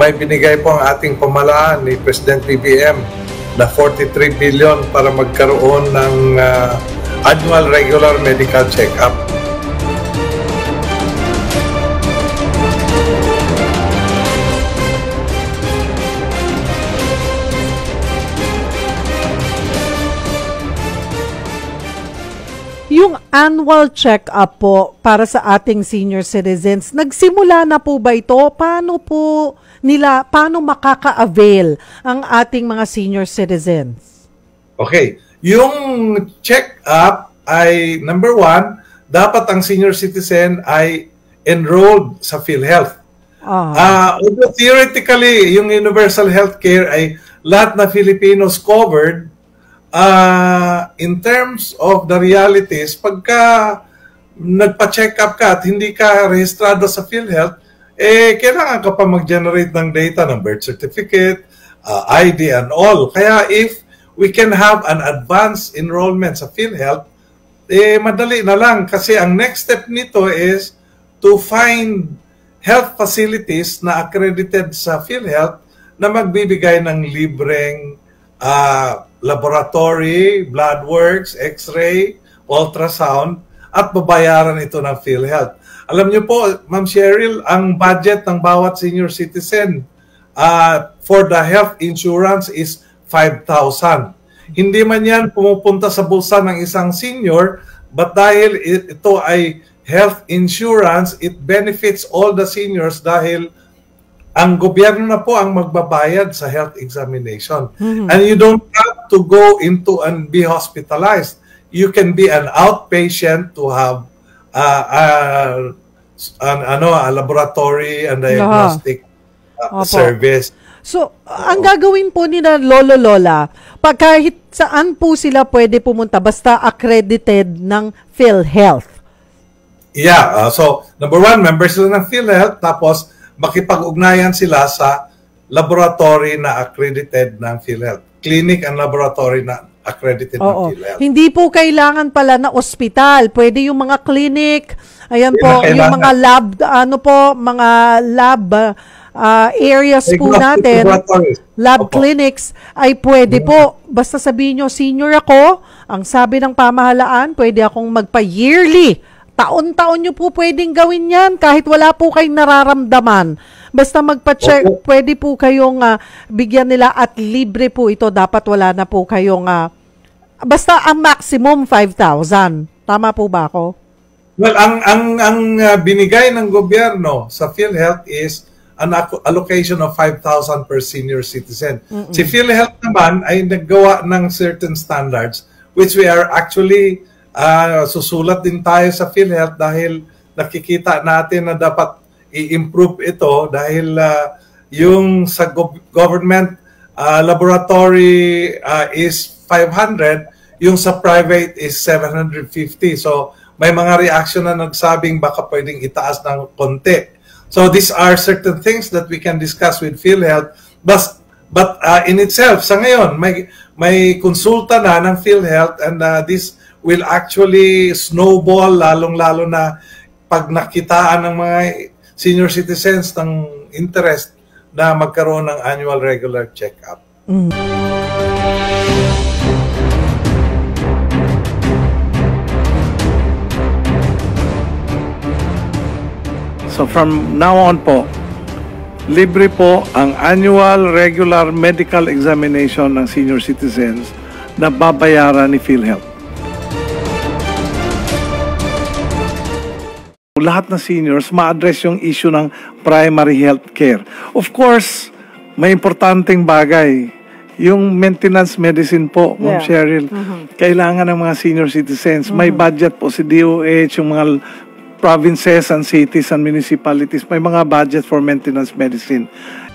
may binigay po ang ating pamahalaan ni President BBM na 43 billion para magkaroon ng annual regular medical check-up. Yung annual check-up po para sa ating senior citizens, nagsimula na po ba ito? Paano makaka-avail ang ating mga senior citizens? Okay, yung check-up ay number 1, dapat ang senior citizen ay enrolled sa PhilHealth. Although theoretically, yung universal healthcare ay lahat na Filipinos covered, in terms of the realities, pagka nagpa-check up ka at hindi ka rehistrado sa PhilHealth, kailangan ka pa mag-generate ng data ng birth certificate, ID and all. Kaya if we can have an advanced enrollment sa PhilHealth, madali na lang kasi ang next step nito is to find health facilities na accredited sa PhilHealth na magbibigay ng libreng laboratory, blood works, x-ray, ultrasound, at babayaran ito ng PhilHealth. Alam niyo po, Ma'am Cheryl, ang budget ng bawat senior citizen for the health insurance is 5,000. Hindi man yan pumupunta sa bulsa ng isang senior, but dahil ito ay health insurance, it benefits all the seniors dahil ang gobyerno na po ang magbabayad sa health examination. And you don't have to go into and be hospitalized. You can be an outpatient to have a laboratory and diagnostic service. So, ang gagawin po nila Lolo-Lola, pag kahit saan po sila pwede pumunta, basta accredited ng PhilHealth. Yeah, so number 1, members sila ng PhilHealth, tapos makipag-ugnayan sila sa laboratory na accredited ng PhilHealth. Clinic and laboratory na accredited ng PhilHealth. Hindi po kailangan pala na ospital. Pwede yung mga clinic, ayan po, yung mga lab, mga lab areas po natin, lab clinics, ay pwede po. Basta sabihin nyo, senior ako, ang sabi ng pamahalaan, pwede akong magpa-yearly. Taon-taon nyo po pwedeng gawin yan kahit wala po kayong nararamdaman. Basta magpa-check, pwede po kayong bigyan nila at libre po ito. Dapat wala na po kayong, basta ang maximum 5,000. Tama po ba ako? Well, ang binigay ng gobyerno sa PhilHealth is an allocation of 5,000 per senior citizen. Si PhilHealth naman ay naggawa ng certain standards which we are actually susulat din tayo sa PhilHealth dahil nakikita natin na dapat i-improve ito dahil yung sa government laboratory is 500, yung sa private is 750. So may mga reaction na nagsabing baka pwedeng itaas ng konti. So these are certain things that we can discuss with PhilHealth, but in itself sa ngayon may konsulta na ng PhilHealth and this will actually snowball lalong-lalo na pag nakitaan ng mga senior citizens ng interest na magkaroon ng annual regular check-up. So from now on po, libre po ang annual regular medical examination ng senior citizens na babayaran ni PhilHealth. Lahat ng seniors ma-address yung issue ng primary health care. Of course, may importanteng bagay. Yung maintenance medicine po, Ma'am Cheryl, kailangan ng mga senior citizens. May budget po si DOH, yung mga provinces and cities and municipalities, may mga budget for maintenance medicine.